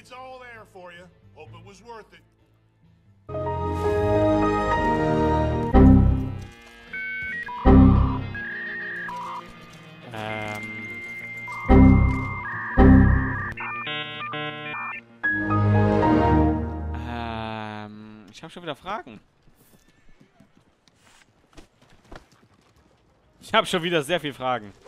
It's all there for you. Hope it was worth it. Ich habe schon wieder Fragen. Ich habe schon wieder sehr viele Fragen.